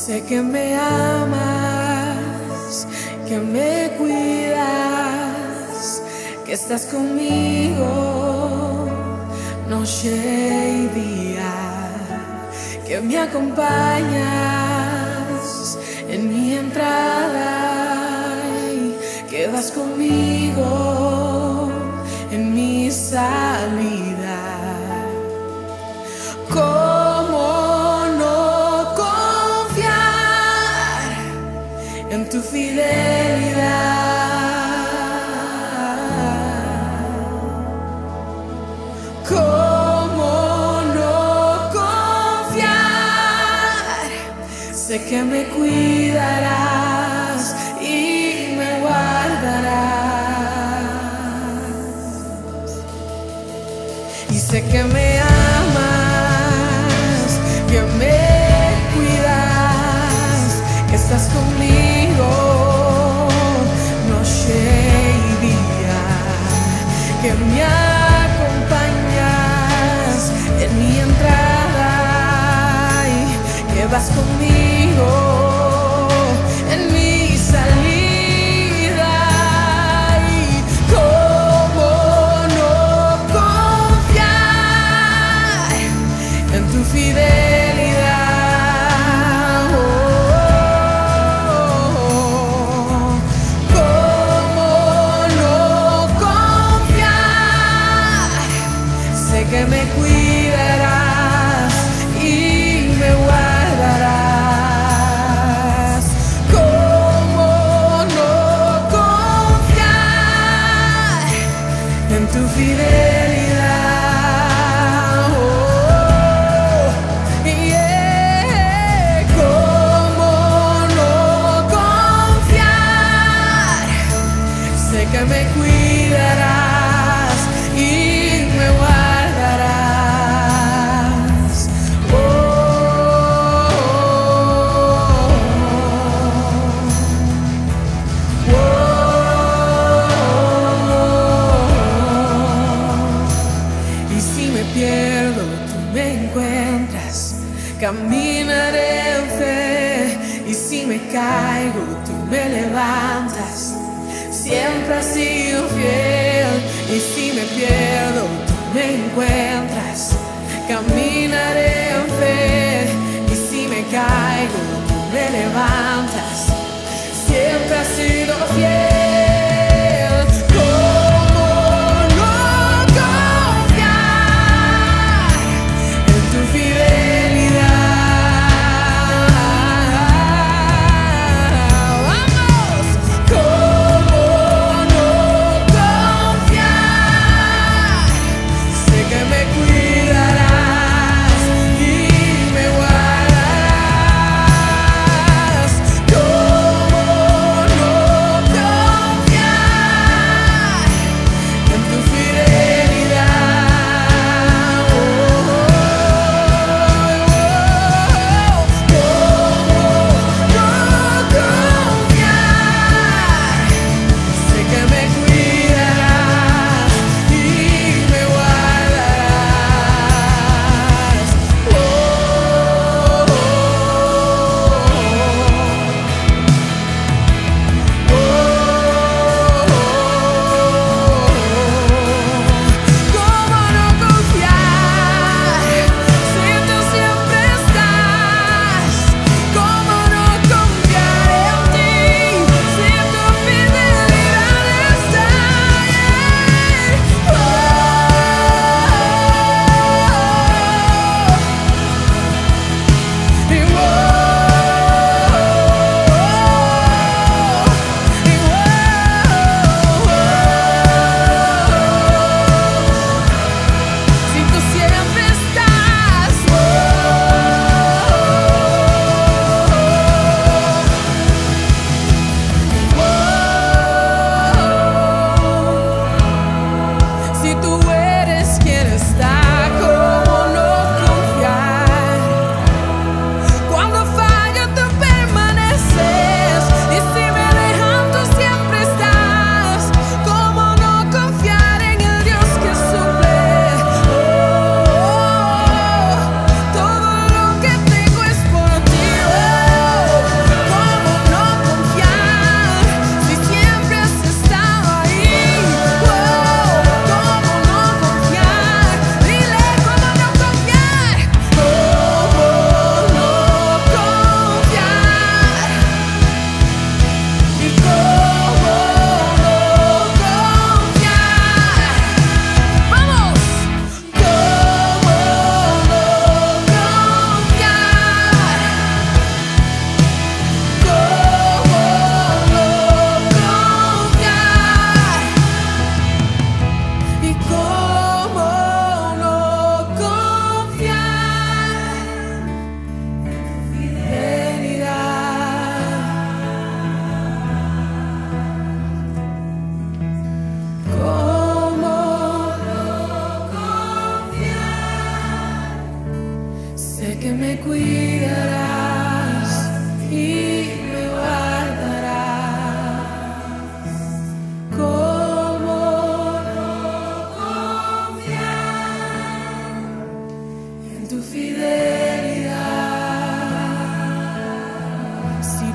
Sé que me amas, que me cuidas, que estás conmigo noche y día, que me acompañas en mi entrada y que vas conmigo en mi salida. En tu fidelidad, ¿cómo no confiar? Sé que me cuidarás y me guardarás, y sé que me amas, que me cuidas, que estás conmigo noche y día, que me acompañas en mi entrada y que vas conmigo en mi salida. Y cómo no confiar en tu fidelidad. Que me cuidarás y me guardarás. ¿Cómo no confiar en tu fidelidad? ¿Cómo no confiar? Sé que me cuidarás y me guardarás. Pierdo, tú me encuentras, caminaré en fe, y si me caigo, tú me levantas, siempre has sido fiel. Y si me pierdo, tú me encuentras, caminaré en fe, y si me caigo, tú me levantas, siempre has sido fiel. Go!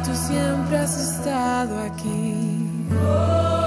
tú siempre has estado aquí.